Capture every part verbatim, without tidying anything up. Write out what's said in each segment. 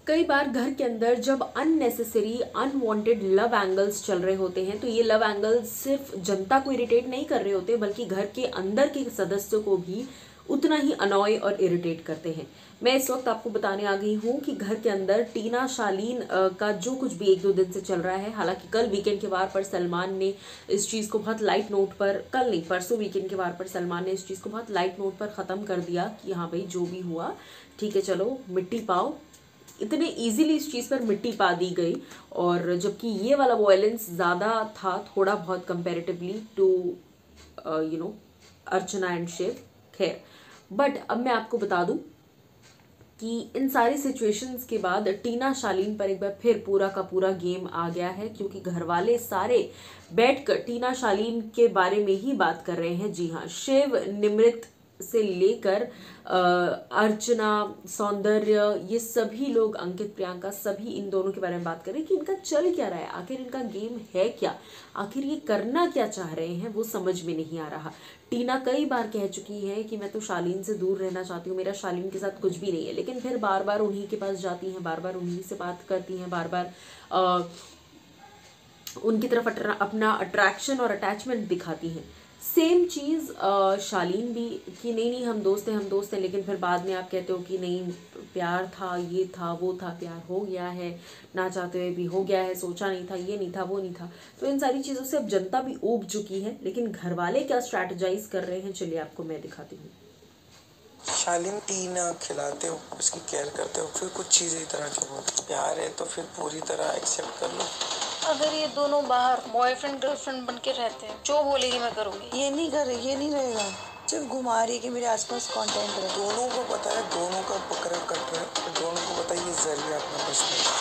कई बार घर के अंदर जब अननेसेसरी अनवांटेड लव एंगल्स चल रहे होते हैं तो ये लव एंगल्स सिर्फ जनता को इरिटेट नहीं कर रहे होते बल्कि घर के अंदर के सदस्यों को भी उतना ही अनॉय और इरिटेट करते हैं। मैं इस वक्त आपको बताने आ गई हूँ कि घर के अंदर टीना शालीन का जो कुछ भी एक दो दिन से चल रहा है, हालांकि कल वीकेंड के वार पर सलमान ने इस चीज़ को बहुत लाइट नोट पर, कल नहीं परसों वीकेंड के वार पर सलमान ने इस चीज़ को बहुत लाइट नोट पर ख़त्म कर दिया कि हाँ भाई जो भी हुआ ठीक है, चलो मिट्टी पाओ। इतने इजीली इस चीज़ पर मिट्टी पा दी गई, और जबकि ये वाला वायलेंस ज़्यादा था थोड़ा बहुत comparatively to you know Archana and Shiv. खैर, बट अब मैं आपको बता दूं कि इन सारी सिचुएशंस के बाद टीना शालीन पर एक बार फिर पूरा का पूरा गेम आ गया है, क्योंकि घर वाले सारे बैठकर टीना शालीन के बारे में ही बात कर रहे हैं। जी हाँ, शिव, निमृत से लेकर अर्चना, सौंदर्य, ये सभी लोग, अंकित, प्रियंका, सभी इन दोनों के बारे में बात करें कि इनका चल क्या रहा है, आखिर इनका गेम है क्या, आखिर ये करना क्या चाह रहे हैं, वो समझ में नहीं आ रहा। टीना कई बार कह चुकी है कि मैं तो शालीन से दूर रहना चाहती हूँ, मेरा शालीन के साथ कुछ भी नहीं है, लेकिन फिर बार बार उन्हीं के पास जाती हैं, बार बार उन्हीं से बात करती हैं, बार बार आ, उनकी तरफ अपना अट्रैक्शन और अटैचमेंट दिखाती हैं। सेम चीज़ शालीन भी कि नहीं नहीं हम दोस्त हैं हम दोस्त हैं, लेकिन फिर बाद में आप कहते हो कि नहीं प्यार था, ये था, वो था, प्यार हो गया है, ना चाहते हुए भी हो गया है, सोचा नहीं था, ये नहीं था, वो नहीं था। तो इन सारी चीज़ों से अब जनता भी ऊब चुकी है, लेकिन घर वाले क्या स्ट्रैटेजाइज कर रहे हैं, चलिए आपको मैं दिखाती हूँ। शालीन टीना खिलाते हो, उसकी केयर करते हो, फिर कुछ चीज़ें इस तरह की बोलते, प्यार है तो फिर पूरी तरह एक्सेप्ट कर लो। अगर ये दोनों बाहर बॉयफ्रेंड गर्लफ्रेंड बन के रहते हैं, जो बोलेगी मैं करूँगी। ये नहीं करे, ये नहीं रहेगा, सिर्फ घुमा रही है कि मेरे आसपास कंटेंट रहे। दोनों को पता है, दोनों का बकरा कट रहा है, दोनों को पता है ये जरिया अपना बचने।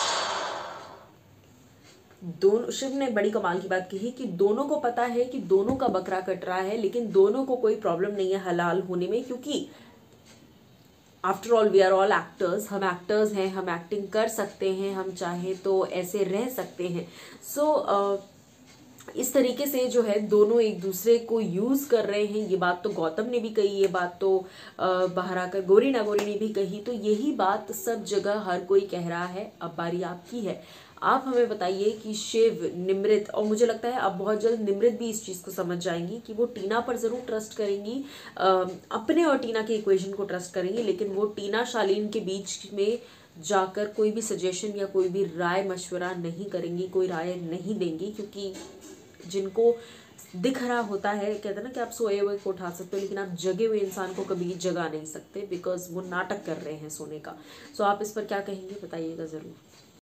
दोनों, शिव ने बड़ी कमाल की बात कही कि दोनों को पता है कि दोनों का बकरा कट रहा है, लेकिन दोनों को कोई प्रॉब्लम नहीं है हलाल होने में, क्योंकि after all we are all actors, हम एक्टर्स हैं, हम एक्टिंग कर सकते हैं, हम चाहे तो ऐसे रह सकते हैं। सो so, uh, इस तरीके से जो है दोनों एक दूसरे को यूज कर रहे हैं। ये बात तो गौतम ने भी कही, ये बात तो बाहर आकर गौरी नागौरी ने भी कही, तो यही बात सब जगह हर कोई कह रहा है। अब बारी आपकी है, आप हमें बताइए कि शिव, निमृत, और मुझे लगता है अब बहुत जल्द निमृत भी इस चीज़ को समझ जाएंगी कि वो टीना पर ज़रूर ट्रस्ट करेंगी, अपने और टीना के इक्वेशन को ट्रस्ट करेंगी, लेकिन वो टीना शालीन के बीच में जाकर कोई भी सजेशन या कोई भी राय मशवरा नहीं करेंगी, कोई राय नहीं देंगी, क्योंकि जिनको दिख रहा होता है, कहते हैं ना कि आप सोए हुए को उठा सकते हो लेकिन आप जगे हुए इंसान को कभी जगा नहीं सकते, बिकॉज वो नाटक कर रहे हैं सोने का। सो आप इस पर क्या कहेंगे, बताइएगा ज़रूर।